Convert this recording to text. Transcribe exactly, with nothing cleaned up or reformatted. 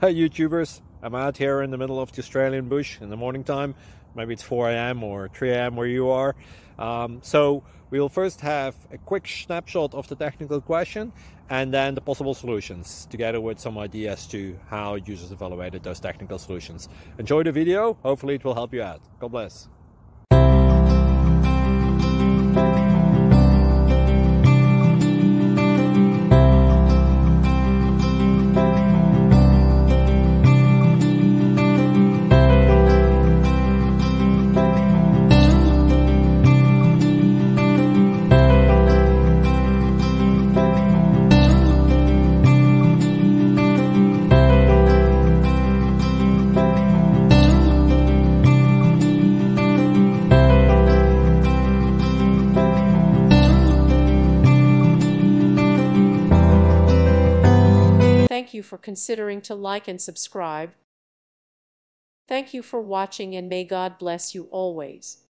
Hi YouTubers, I'm out here in the middle of the Australian bush in the morning time. Maybe it's four A M or three A M where you are. Um, so we will first have a quick snapshot of the technical question and then the possible solutions, together with some ideas to how users evaluated those technical solutions. Enjoy the video, hopefully it will help you out. God bless. Thank you for considering to like and subscribe. Thank you for watching, and may God bless you always.